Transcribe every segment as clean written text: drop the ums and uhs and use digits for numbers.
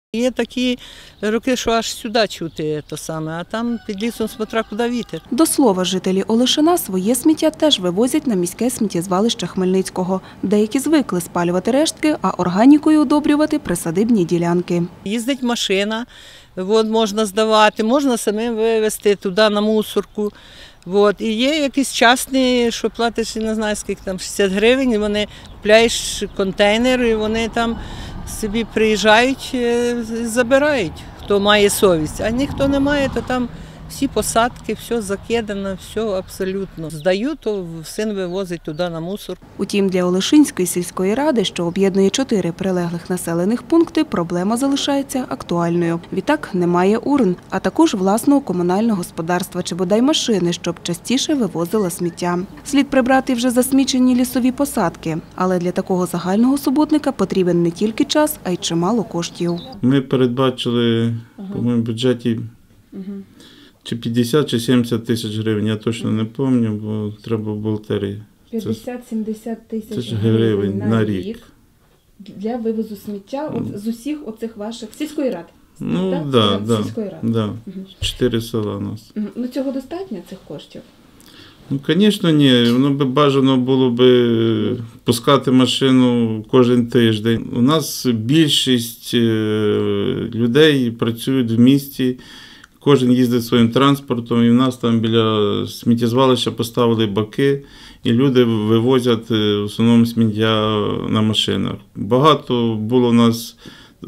Є такі роки, що аж сюди чути те саме, а там під лісом смотря куди вітер. До слова, жителі Олешина своє сміття теж вивозять на міське сміттєзвалище Хмельницького. Деякі звикли спалювати рештки, а органікою удобрювати присадибні ділянки. Їздить машина, можна здавати, можна самим вивезти туди на мусорку. І є якісь частні, що платиш, не знаю скільки там, 60 гривень, і вони купляєш контейнер, і вони там собі приїжджають і забирають, хто має совість. А ніхто не має, то там всі посадки, все закидано, все абсолютно. Здаю, то син вивозить туди на мусор. Утім, для Олешинської сільської ради, що об'єднує 4 прилеглих населених пункти, проблема залишається актуальною. Відтак немає урн, а також власного комунального господарства чи бодай машини, щоб частіше вивозила сміття. Слід прибрати вже засмічені лісові посадки. Але для такого загального суботника потрібен не тільки час, а й чимало коштів. Ми передбачили, по-моєму, в бюджеті чи 50, чи 70 тисяч гривень, я точно не пам'ятаю, бо треба в бухгалтерії. 50-70 тисяч гривень на рік для вивозу сміття з усіх оцих ваших сільської ради? Ну, так. 4 села у нас. Ну, цього достатньо, цих коштів? Ну, звісно, ні. Воно би бажано було б пускати машину кожен тиждень. У нас більшість людей працюють в місті, кожен їздить своїм транспортом, і в нас там біля сміттєзвалища поставили баки, і люди вивозять в основному сміття на машинах. Багато було у нас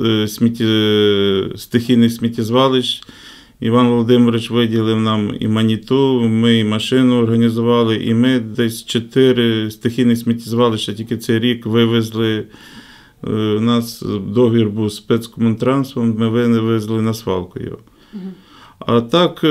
стихійних сміттєзвалищ. Іван Володимирович виділив нам і маніту, ми і машину організували, і ми десь 4 стихійних сміттєзвалища тільки цей рік вивезли. У нас договір був з спецкомунтрансом, ми вивезли на свалку його. А так,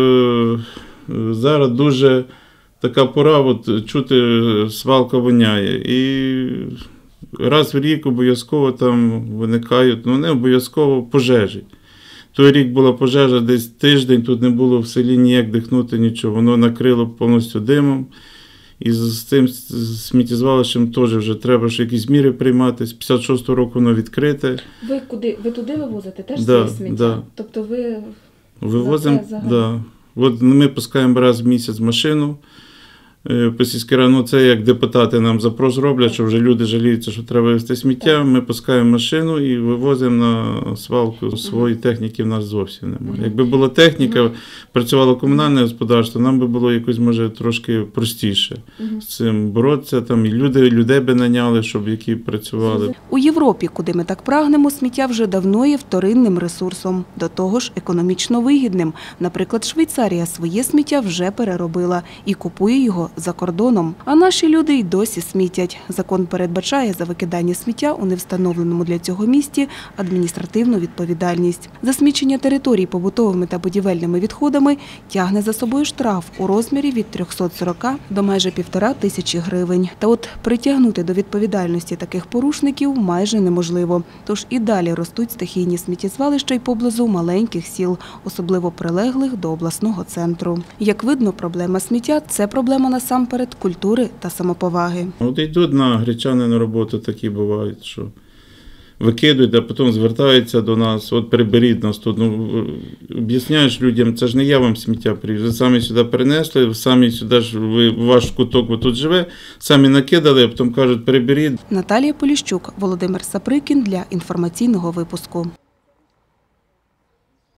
зараз дуже така пора, чути, свалка воняє. І раз в рік обов'язково там виникають, не обов'язково пожежі. Той рік була пожежа, десь тиждень, тут не було в селі ніяк дихнути, нічого. Воно накрило повністю димом. І з цим сміттєзвалищем теж вже треба ж якісь міри приймати. З 56-го року воно відкрите. Ви туди вивозите теж своє сміття? Да. Тобто ви вивозимо, да. От ми пускаємо раз в місяць машину по сільській раді. Це як депутати нам запрос роблять, що вже люди жаліються, що треба вивезти сміття. Ми пускаємо машину і вивозимо на свалку. Своєї техніки в нас зовсім немає. Якби була техніка, працювало комунальне господарство, нам би було якось, може, трошки простіше з цим боротися. Там і людей би наняли, щоб які працювали. У Європі, куди ми так прагнемо, сміття вже давно є вторинним ресурсом. До того ж, економічно вигідним. Наприклад, Швейцарія своє сміття вже переробила і купує його за кордоном. А наші люди й досі смітять. Закон передбачає за викидання сміття у невстановленому для цього місті адміністративну відповідальність. Засмічення територій побутовими та будівельними відходами тягне за собою штраф у розмірі від 340 до майже 1500 гривень. Та от притягнути до відповідальності таких порушників майже неможливо. Тож і далі ростуть стихійні сміттєзвалища й поблизу маленьких сіл, особливо прилеглих до обласного центру. Як видно, проблема сміття – це проблема насамперед культури та самоповаги. От йдуть на гречани на роботу, такі бувають, що викидують, а потім звертаються до нас, от приберіть нас тут. Об'ясняєш людям, це ж не я вам сміття привіз, ви самі сюди перенесли, самі сюди ж, ваш куток тут живе, самі накидали, а потім кажуть, приберіть. Наталія Поліщук, Володимир Саприкін для інформаційного випуску.